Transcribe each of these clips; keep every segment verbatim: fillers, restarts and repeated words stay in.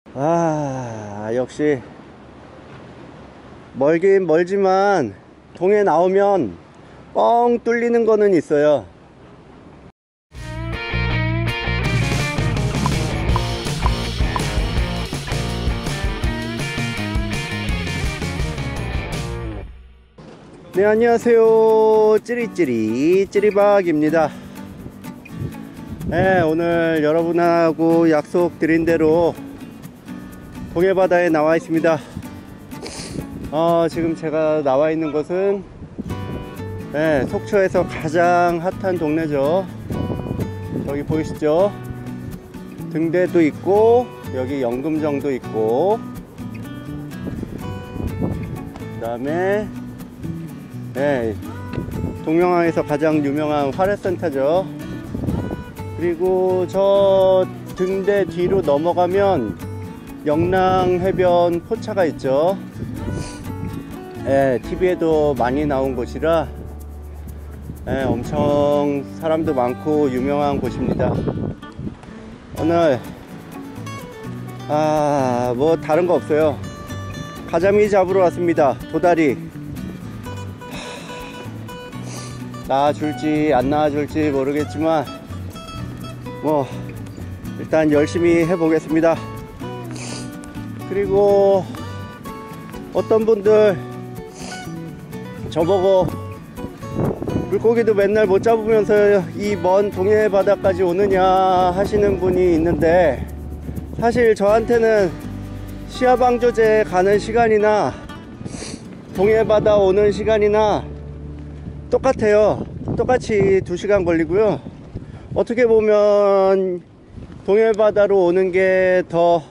아, 역시 멀긴 멀지만 동해 나오면 뻥 뚫리는 거는 있어요. 네, 안녕하세요. 찌리찌리 찌리박입니다. 네, 오늘 여러분하고 약속드린 대로 동해바다에 나와 있습니다. 어, 지금 제가 나와 있는 곳은 네, 속초에서 가장 핫한 동네죠. 저기 보이시죠? 등대도 있고 여기 연금정도 있고, 그 다음에 네, 동명항에서 가장 유명한 화훼센터죠. 그리고 저 등대 뒤로 넘어가면 영랑해변 포차가 있죠. 예, 티비에도 많이 나온 곳이라 예, 엄청 사람도 많고 유명한 곳입니다. 오늘 아, 뭐 다른 거 없어요. 가자미 잡으러 왔습니다. 도다리. 나와줄지 안 나와줄지 모르겠지만 뭐 일단 열심히 해보겠습니다. 그리고 어떤 분들 저보고 물고기도 맨날 못 잡으면서 이 먼 동해 바다까지 오느냐 하시는 분이 있는데, 사실 저한테는 시야방조제 가는 시간이나 동해 바다 오는 시간이나 똑같아요. 똑같이 두 시간 걸리고요. 어떻게 보면 동해 바다로 오는 게 더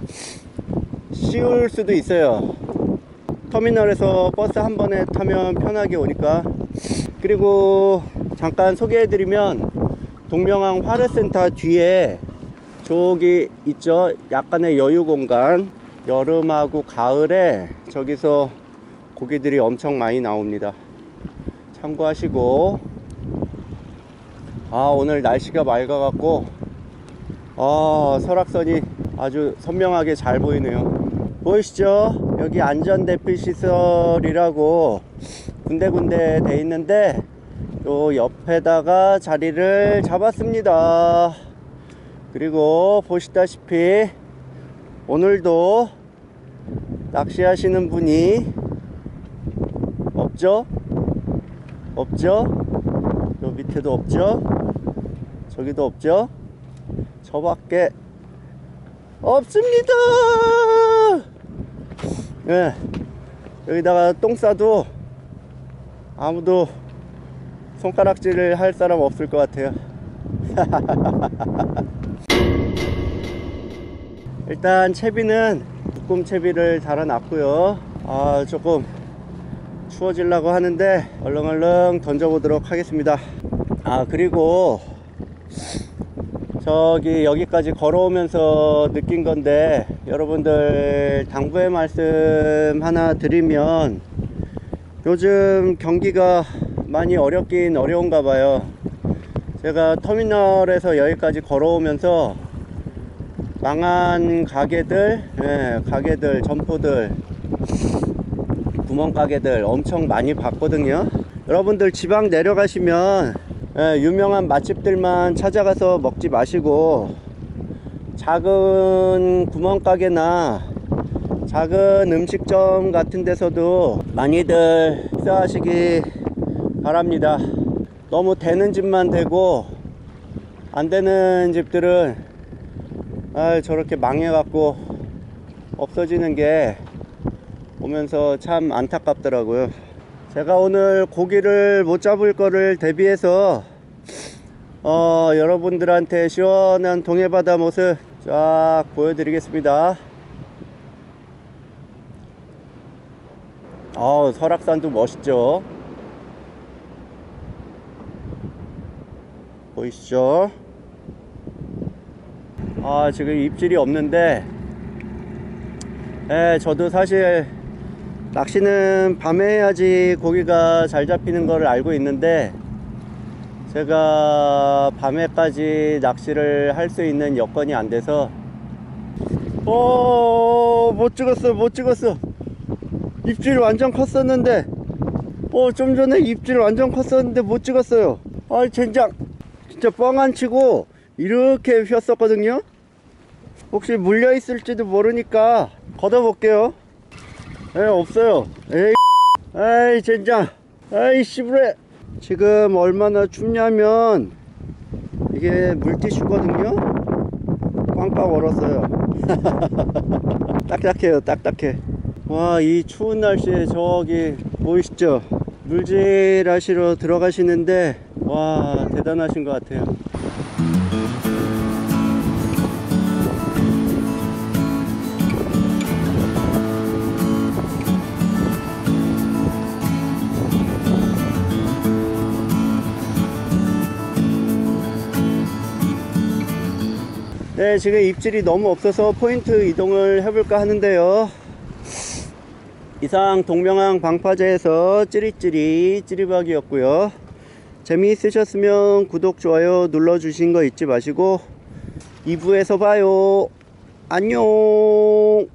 쉬울 수도 있어요. 터미널에서 버스 한 번에 타면 편하게 오니까. 그리고 잠깐 소개해드리면 동명항 화훼센터 뒤에 저기 있죠, 약간의 여유 공간. 여름하고 가을에 저기서 고기들이 엄청 많이 나옵니다. 참고하시고. 아, 오늘 날씨가 맑아갖고 아, 설악선이 아주 선명하게 잘 보이네요. 보이시죠? 여기 안전대피시설이라고 군데군데 돼 있는데 요 옆에다가 자리를 잡았습니다. 그리고 보시다시피 오늘도 낚시하시는 분이 없죠? 없죠? 요 밑에도 없죠? 저기도 없죠? 저밖에 없습니다. 예, 여기다가 똥 싸도 아무도 손가락질을 할 사람 없을 것 같아요. 일단 채비는 묶음 채비를 달아놨고요. 아, 조금 추워지려고 하는데 얼렁얼렁 던져보도록 하겠습니다. 아, 그리고 저기 여기까지 걸어오면서 느낀 건데, 여러분들 당부의 말씀 하나 드리면, 요즘 경기가 많이 어렵긴 어려운가 봐요. 제가 터미널에서 여기까지 걸어오면서 망한 가게들, 예, 가게들, 점포들, 구멍가게들 엄청 많이 봤거든요. 여러분들 지방 내려가시면 예, 유명한 맛집들만 찾아가서 먹지 마시고 작은 구멍가게나 작은 음식점 같은 데서도 많이들 식사하시기 바랍니다. 너무 되는 집만 되고 안 되는 집들은 아, 저렇게 망해갖고 없어지는 게 보면서 참 안타깝더라고요. 제가 오늘 고기를 못 잡을 거를 대비해서 어, 여러분들한테 시원한 동해바다 모습 쫙 보여드리겠습니다. 어, 설악산도 멋있죠? 보이시죠? 아, 지금 입질이 없는데, 예, 저도 사실 낚시는 밤에 해야지 고기가 잘 잡히는 걸 알고 있는데, 제가 밤에까지 낚시를 할 수 있는 여건이 안 돼서 어, 못 찍었어, 못 찍었어. 입질 완전 컸었는데, 어, 좀 전에 입질 완전 컸었는데 못 찍었어요. 아, 젠장. 진짜 뻥 안 치고 이렇게 휘었었거든요. 혹시 물려 있을지도 모르니까 걷어볼게요. 에, 없어요. 에이, 에이, 젠장. 에이, 씨부레. 지금 얼마나 춥냐면 이게 물티슈거든요. 꽝꽝 얼었어요. 딱딱해요, 딱딱해. 와, 이 추운 날씨에 저기 보이시죠? 물질하시러 들어가시는데 와, 대단하신 것 같아요. 네, 지금 입질이 너무 없어서 포인트 이동을 해볼까 하는데요. 이상 동명항 방파제에서 찌릿찌릿 찌리박이었고요. 재미있으셨으면 구독, 좋아요 눌러주신 거 잊지 마시고 이 부에서 봐요. 안녕.